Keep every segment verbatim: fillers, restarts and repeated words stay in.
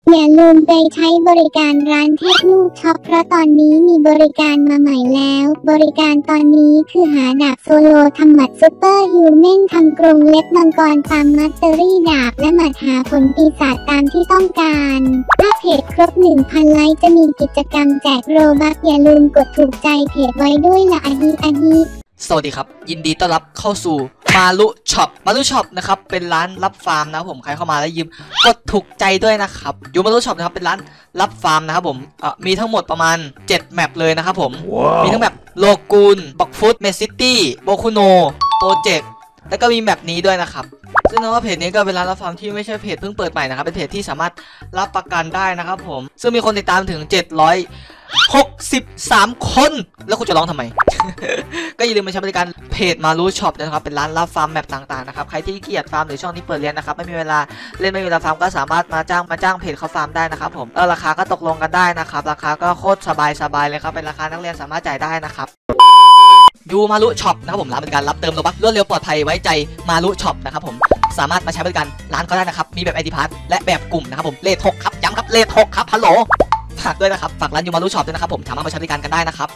อย่าลืมไปใช้บริการร้านเทพลูกช็อปเพราะตอนนี้มีบริการมาใหม่แล้วบริการตอนนี้คือหาดาบโซโลทำหมัดซูเปอร์ฮิวแมนทำกรงเล็บมังกรตามมัตเตอรี่ดาบและหมัดหาผลปีศาจตามที่ต้องการถ้าเพจครบ หนึ่งพัน ไลค์จะมีกิจกรรมแจกโรบัคอย่าลืมกดถูกใจเพจไว้ด้วยละอะฮิอะฮิสวัสดีครับยินดีต้อนรับเข้าสู่มารุช็อปมารุช็อปนะครับเป็นร้านรับฟาร์มนะครับผมใครเข้ามาแล้วยืมกดถูกใจด้วยนะครับอยู่มารุช็อปนะครับเป็นร้านรับฟาร์มนะครับผมเอ่อมีทั้งหมดประมาณเจ็ดแมปเลยนะครับผม wow. มีทั้งแมปโลกูนบ็อกฟุตเมซิตี้โบคุโนโปรเจกต์แล้วก็มีแมปนี้ด้วยนะครับซึ่งนะว่าเพจนี้ก็เป็นร้านรับฟาร์มที่ไม่ใช่เพจเพิ่งเปิดใหม่นะครับเป็นเพจที่สามารถรับประกันได้นะครับผมซึ่งมีคนติดตามถึงเจ็ดร้อยหกสิบสามคนแล้วคุณจะร้องทำไม ก็อย่าลืมมาใช้บริการเพจมารูช็อปนะครับเป็นร้านรับฟาร์มแมปต่างๆนะครับใครที่เกียดฟาร์มหรือช่องนี้เปิดเรียนนะครับไม่มีเวลาเล่นไม่มีเวลาฟาร์มก็สามารถมาจ้างมาจ้างเพจเขาฟาร์มได้นะครับผมเออราคาก็ตกลงกันได้นะครับราคาก็โคตรสบายสบายเลยครับเป็นราคานักเรียนสามารถจ่ายได้นะครับยูมารุช็อปนะครับผมร้านบริการรับเติมโลบัครวดเร็วปลอดภัยไว้ใจมารุช็อปนะครับผมสามารถมาใช้บริการร้านก็ได้นะครับมีแบบ ไอ ดี พาส และแบบกลุ่มนะครับผมเลทหกครับย้ำครับเลทหกครับฮัลโหลฝากด้วยนะครับฝากร้านยูมารุช็อปด้วยนะครับผมสามารถมาใช้บริการกันได้นะครับ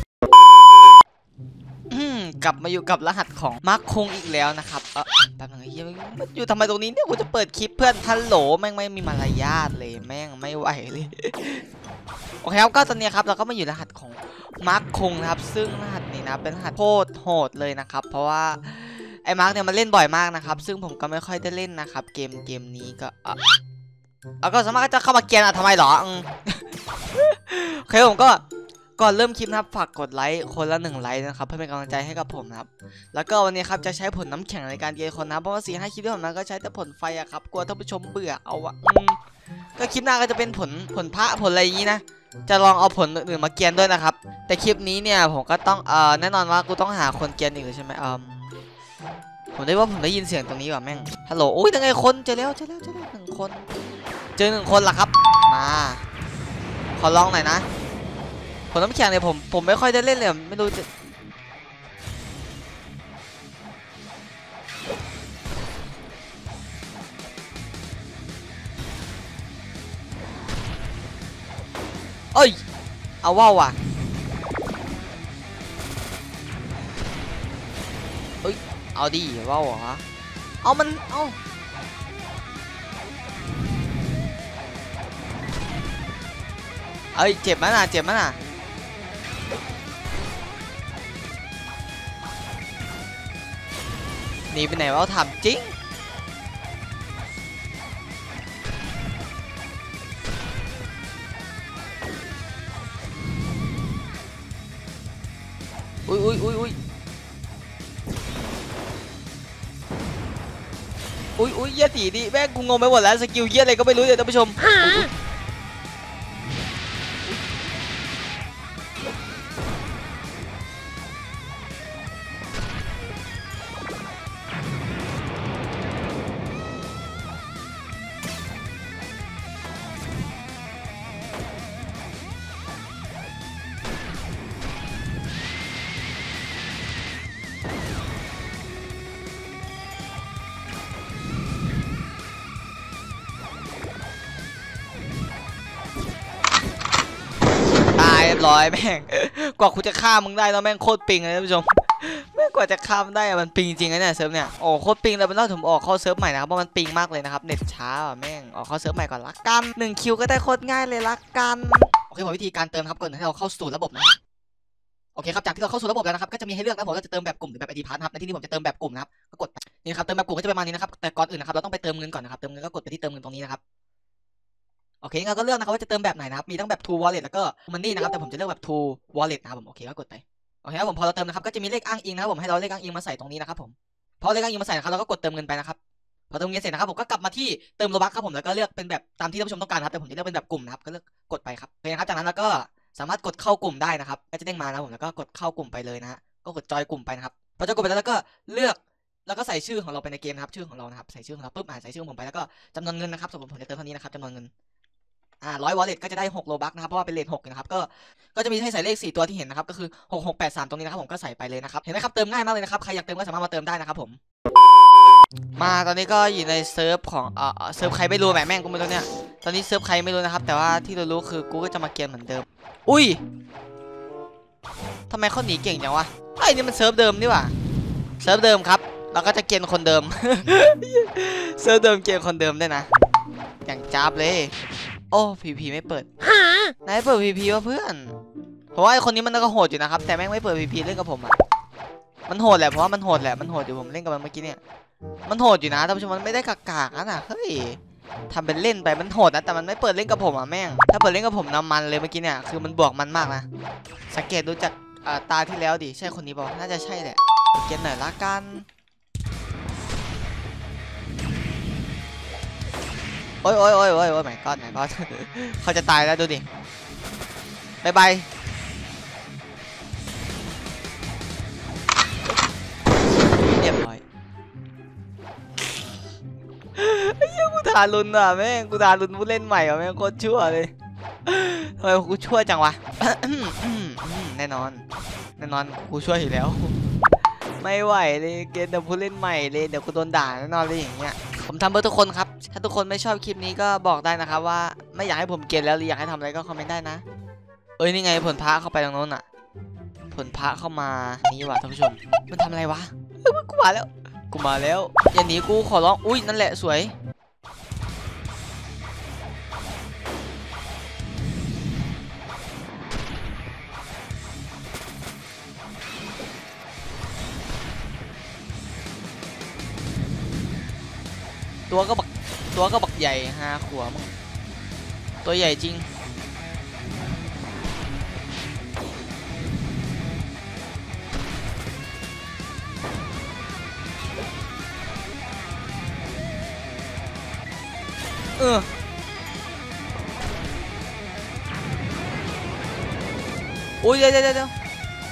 อืมกลับมาอยู่กับรหัสของมาร์คคงอีกแล้วนะครับเออแป๊บนึงไอ้เหี้ยมันอยู่ทำไมตรงนี้เนี่ยกูจะเปิดคลิปเพื่อนฮัลโหลแม่งไม่มีมารยาทเลยแม่งไม่ไหวเลยโอเคครับก็ตอนนี้ครับเราก็มาอยู่รหัสของมาร์คคงนะครับซึ่งรหัสนี้นะเป็นรหัสโคตรโหดเลยนะครับเพราะว่าไอ้มาร์คเนี่ยมันเล่นบ่อยมากนะครับซึ่งผมก็ไม่ค่อยได้เล่นนะครับเกมเกมนี้ก็อ่ะแล้วก็สามารถจะเข้ามาเกียนอ่ะทำไมหรอโอเคผมก็ก่อนเริ่มคลิปนะครับฝากกดไลค์คนละหนึ่งไลค์นะครับเพื่อเป็นกำลังใจให้กับผมนะครับแล้วก็วันนี้ครับจะใช้ผลน้ำแข็งในการเกียนคนนะเพราะว่าสี่ห้าคลิปที่ผมมาก็ใช้แต่ผลไฟอะครับกลัวท่านผู้ชมเบื่อเอาอะก็คลิปหน้าก็จะเป็นผลผลพระผลอะไรอย่างนี้นะจะลองเอาผลอื่นมาเกียนด้วยนะครับแต่คลิปนี้เนี่ยผมก็ต้องเอ่อแน่นอนว่ากูต้องหาคนเกียนอีกใช่ไหมเอ่อผมได้ว่าผมได้ยินเสียงตรงนี้ว่ะแม่งฮัลโหลโอ้ยยังไงคนเจอแล้วเจอแล้วเจอแล้วหนึ่งคนเจอหนึ่งคนละครับมาขอลองหน่อยนะผลน้ำแข็งเนี่ยผมผมไม่ค่อยได้เล่นเลยไม่รู้จะเอ้ยเอาว่าวว่ะเอ้ยเอาดิว่าวเหรอเอามันเอาเอ้ยเจ็บมั้ยน่ะเจ็บมั้ยน่ะหนีไปไหนวะทำจริงอุ้ยอุ้ยอุ้ยอุ้ยอุ้ยอุ้ยเยี่ยตีดิแม่งกูงงไปหมดแล้วสกิลเยี่ยอะไรก็ไม่รู้เลยท่านผู้ชมร้อยแม่งกว่าคุณจะฆ่ามึงได้แล้วแม่งโคตรปิงเลยท่านผู้ชมแม่งกว่าจะฆ่ามันได้มันปิงจริงนะเนี่ยเซิร์ฟเนี่ยโอ้โคตรปิงเลยเป็นรอบผมออกเข้าเซิร์ฟใหม่นะครับเพราะมันปิงมากเลยนะครับเน็ตช้าอ่ะแม่งออกเข้าเซิร์ฟใหม่ก่อนละกันหนึ่งคิวก็ได้โคตรง่ายเลยละกันโอเคผมวิธีการเติมครับก่อนที่เราเข้าสู่ระบบนะโอเคครับจากที่เราเข้าสู่ระบบแล้วนะครับก็จะมีให้เลือกนะผมก็จะเติมแบบกลุ่มหรือแบบ ไอ ดี พาส นะครับในที่นี้ผมจะเติมแบบกลุ่มนะครับก็กดนี่ครับเติมแบบกลุ่มก็จะประมาณนี้นะครับแต่ก่อนอื่นนะครับเราต้องไปเติมเงินก่อนนะครับเติมเงินก็กดไปที่เติมเงินตรงนี้นะครับโอเคงั้นก็เลือกนะครับว่าจะเติมแบบไหนนะครับมีทั้งแบบ True Wallet แล้วก็ Money นะครับแต่ผมจะเลือกแบบ True Wallet นะครับผมโอเคก็กดไปโอเคครับผมพอเราเติมนะครับก็จะมีเลขอ้างอิงนะครับผมให้เราเลขอ้างอิงมาใส่ตรงนี้นะครับผมพอเลขอ้างอิงมาใส่นะครับเราก็กดเติมเงินไปนะครับพอเติมเงินเสร็จนะครับผมก็กลับมาที่เติมโลบัคครับผมแล้วก็เลือกเป็นแบบตามที่ท่านผู้ชมต้องการครับแต่ผมจะเลือกเป็นแบบกลุ่มนะครับก็เลือกกดไปครับโอเคครับจากนั้นเราก็สามารถกดเข้ากลุ่มได้นะครับก็จะเด้งมานะผมแล้วก็กดเข้ากลุ่มไปเลยนะฮะก็กดจอยกลุ่มไปนะครับพอจอยกลุ่มไปแล้วก็เลือกแล้วก็ใส่ชื่อของเราไปในเกมนะครับชื่อของเรานะครับใส่ชื่อของเราปุ๊บอ่าใส่ชื่อผมไปแล้วก็จำนวนเงินนะครับสมมติผมจะเติมเท่านี้นะครับจำนวนเงินอ่าร้อยวอลเล็ตก็จะได้หกโลบัคนะครับเพราะว่าเป็นเลทหกนะครับก็ก็จะมีให้ใส่เลขสี่ตัวที่เห็นนะครับก็คือหกหกแปดสามตรงนี้นะครับผมก็ใส่ไปเลยนะครับเห็นไหมครับเติมง่ายมากเลยนะครับใครอยากเติมก็สามารถมาเติมได้นะครับผมมาตอนนี้ก็อยู่ในเซิร์ฟของเอ่อเซิร์ฟใครไม่รู้แหมแม่งกูไม่รู้เนี่ยตอนนี้เซิร์ฟใครไม่รู้นะครับแต่ว่าที่เรารู้คือกูก็จะมาเกมเหมือนเดิมอุ้ยทำไมเขาหนีเก่งจังวะไอ้นี่มันเซิร์ฟเดิมนี่หว่าเซิร์ฟเดิมครับเราก็จะเกณฑ์คนเดิม เซิร์ฟเดิมเกณฑ์คนเดิมได้นะอย่างจ้าบเลยโอ้พีพีไม่เปิดนายเปิดพีพีวะเพื่อนเพราะว่าไอคนนี้มันก็โหดอยู่นะครับแต่แม่งไม่เปิดพีพีเล่นกับผมอ่ะมันโหดแหละเพราะว่ามันโหดแหละมันโหดอยู่ผมเล่นกับมันเมื่อกี้เนี่ยมันโหดอยู่นะท่านผู้ชมมันไม่ได้กากๆนะเฮ้ยทำเป็นเล่นไปมันโหดนะแต่มันไม่เปิดเล่นกับผมอ่ะแม่งถ้าเปิดเล่นกับผมน้ำมันเลยเมื่อกี้เนี่ยคือมันบวกมันมากนะสังเกตดูจากตาที่แล้วดิใช่คนนี้ป่ะน่าจะใช่แหละเกมหน่อยละกันโอ้ยโอ้ยโอ้ยโอ้ยโอ้ยไม่ก้อนไม่ก้อนเขาจะตายแล้วดูดิบายบายเรียบร้อยไอ้เหี้ยกูทารุณอ่ะแม่งกูทารุณผู้เล่นใหม่อ่ะแม่งโคตรชั่วเลยทำไมกูชั่วจังวะ แน่นอนแน่นอนกูชั่วอยู่แล้วไม่ไหวเลยเกมเดี๋ยวผู้เล่นใหม่เลยเดี๋ยวกูโดนด่าแน่นอนเลยอย่างเงี้ยผมทำเพื่อทุกคนครับถ้าทุกคนไม่ชอบคลิปนี้ก็บอกได้นะครับว่าไม่อยากให้ผมเกมแล้วหรืออยากให้ทำอะไรก็คอมเมนต์ได้นะเอ้ยนี่ไงผลพระเข้าไปตรงโน้นอ่ะผลพระเข้ามานี่ว่ะท่านผู้ชมมันทำอะไรวะเฮ้ยกูมาแล้วกูมาแล้วอย่าหนีกูขอร้องอุ้ยนั่นแหละสวยตัวก็บักตัวก็บักใหญ่ฮะขัวมึงตัวใหญ่จริงเออโอ้ยเดี๋ยวเดี๋ยวเดี๋ยว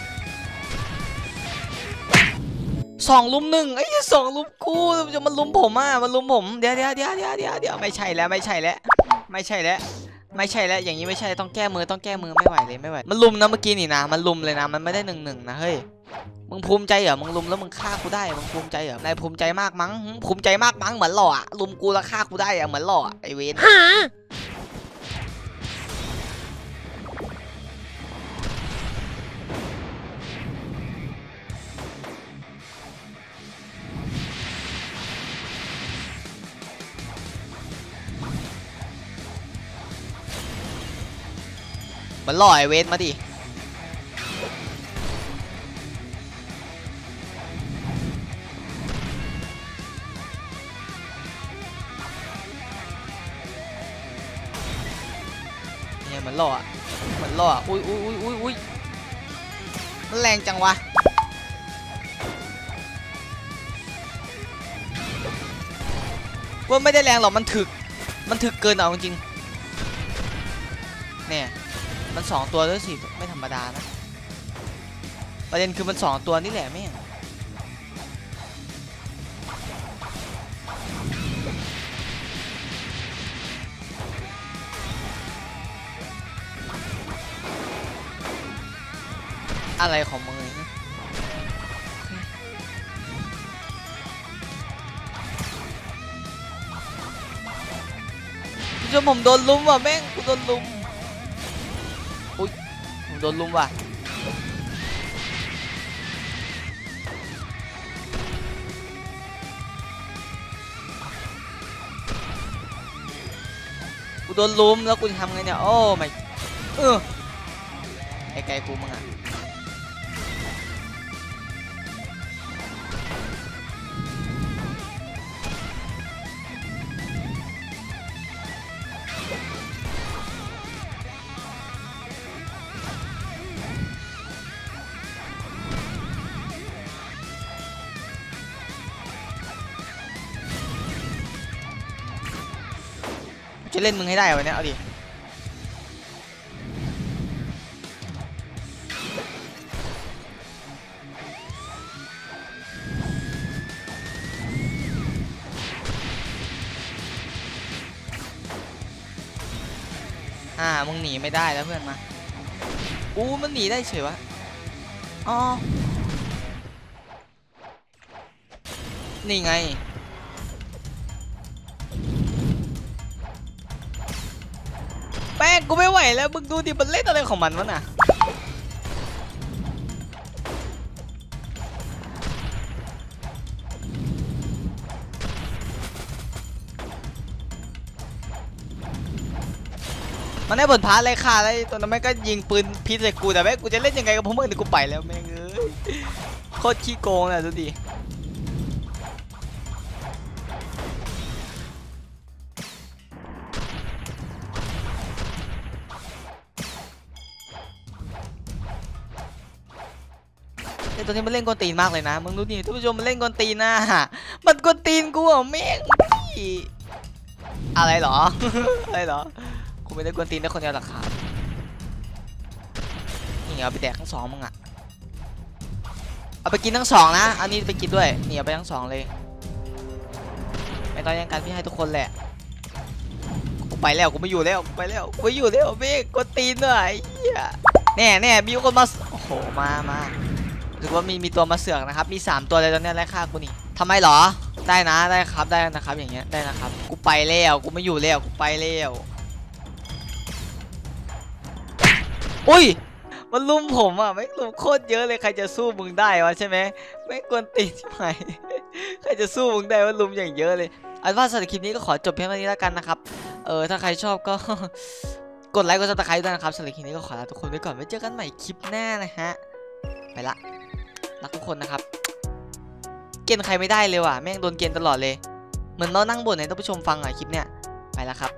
สองลุมหนึ่งไอ้สองลุมกูจะมันลุมผมอ่ะมันลุมผมเดี๋ยวเดี๋ยวเดี๋ยวเดี๋ยวเดี๋ยวเดี๋ยวไม่ใช่แล้วไม่ใช่แล้วไม่ใช่แล้วไม่ใช่แล้วอย่างนี้ไม่ใช่ต้องแก้มือต้องแก้มือไม่ไหวเลยไม่ไหวมันลุมนะเมื่อกี้นี่นะมันลุมเลยนะมันไม่ได้หนึ่งหนึ่งนะเฮ้ยมึงภูมิใจเหรอมึงลุมแล้วมึงฆ่ากูได้มึงภูมิใจเหรอนายภูมิใจมากมั้งภูมิใจมากมั้งเหมือนหล่ออะลุมกูแล้วฆ่ากูได้อะเหมือนหล่อไอเวนเหมือนหล่อไอเวนมาดิเนี่ยเหมือนหล่อเหมือนหล่ออุ้ยอุ้ยอุ้ยอุ้ยอุ้ยมันแรงจังวะว่าไม่ได้แรงหรอกมันถึกมันถึกเกินเอาจริงเนี่ยมันสองตัวด้วยสิไม่ธรรมดานะประเด็นคือมันสองตัวนี่แหละแม่งอะไรของมึงนะจนผมโดนลุมว่ะแม่งกูโดนลุมอุ้ยผมโดนลุมว่ะกูโดนลุมแล้วกูจะทำไงเนี่ยโอ้ไม่เออไอ้ไกลกูมึงอ่ะจะเล่นมึงให้ได้วันนี้เอาดิอ่ามึงหนีไม่ได้แล้วเพื่อนมาอู้มันหนีได้เฉยวะอ๋อนี่ไงแป้งกูไม่ไหวแล้วมึงดูดิมันเล่นอะไรของมันวะน่ะมันได้ผลพาเลยค่ะแล้วตอนนั้นแม่งก็ยิงปืนพิษใส่กูแต่แม่งกูจะเล่นยังไงกับพวกมึงเดี๋ยวกูไปแล้วแม่งเอ้ยโคตรขี้โกงเลยดูดิไอ้ตัวนี้มันเล่นกวนตีนมากเลยนะมึงดูดิท่านผู้ชมมันเล่นกวนตีนนะมันกวนตีนกูอ่ะแม่งอะไรหรอ อะไรหรอกูไม่ได้กวนตีนได้คนเดียวหรอกครับนี่เอาไปแดกทั้งสองมึงอ่ะเอาไปกินทั้งสองนะอันนี้ไปกินด้วยนี่เอาไปทั้งสองเลยไม่ต้องแย่งกันพี่ให้ทุกคนแหละกูไปแล้วกูไม่อยู่แล้วกูไปแล้วกูไม่อยู่แล้วเมฆกวนตีนหน่อยแน่แน่มีคนมาโอ้โหมามาถือว่ามีมีตัวมาเสือกนะครับมีสามตัวเลยตอนนี้ไล่ฆ่ากูนี่ทำไมหรอได้นะได้ครับได้นะครับอย่างเงี้ยได้นะครับกูไปแล้วกูไม่อยู่แล้วกูไปแล้วอุ้ยมันลุมผมอ่ะไม่ลุมโคตรเยอะเลยใครจะสู้มึงได้วะใช่ไหมไม่กวนตีนใช่ไหมใครจะสู้มึงได้ว่าลุมอย่างเยอะเลยอันว่าสำหรับคลิปนี้ก็ขอจบเพียงเท่านี้แล้วกันนะครับเออถ้าใครชอบก็ กดไลค์กดซับสไครต์ด้วยนะครับสำหรับคลิปนี้ก็ขอลาทุกคนไปก่อนไว้เจอกันใหม่คลิปหน้านะฮะไปละรักทุกคนนะครับเกณฑ์ใครไม่ได้เลยว่ะแม่งโดนเกณฑ์ตลอดเลยเหมือนเรานั่งบ่นให้ท่านผู้ชมฟังอ่ะคลิปเนี้ยไปละครับ